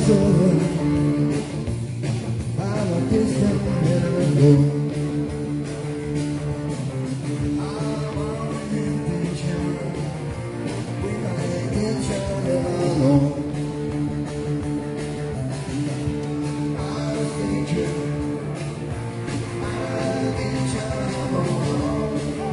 is over. I want this time to go. I want to hit Chiang. We might get Chiang alone. I'll get you. I'll get Chiang alone.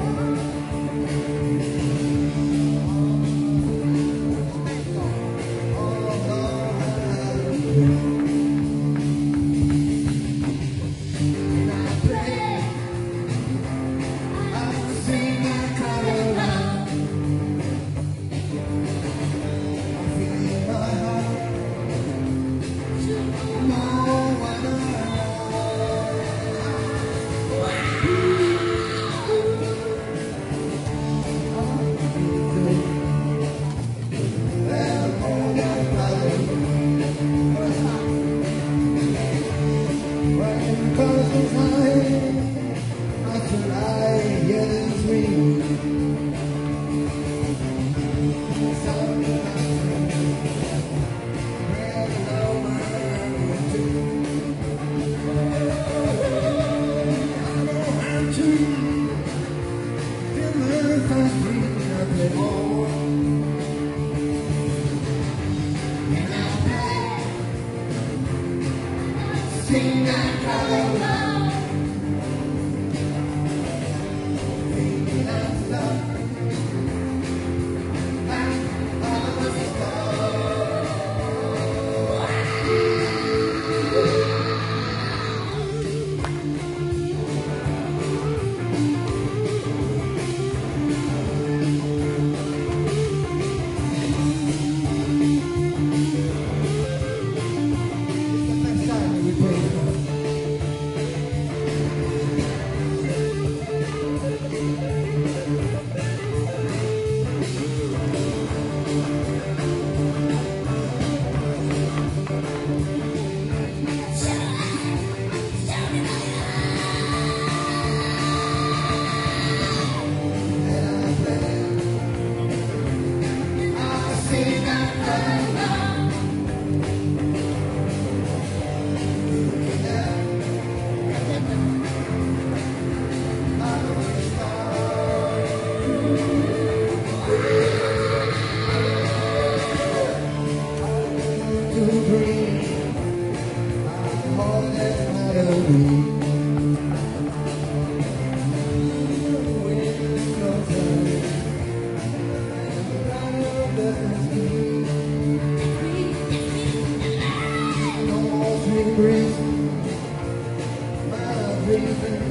Sing that color love, thinking of love, back of the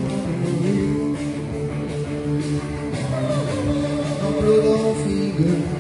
Little figure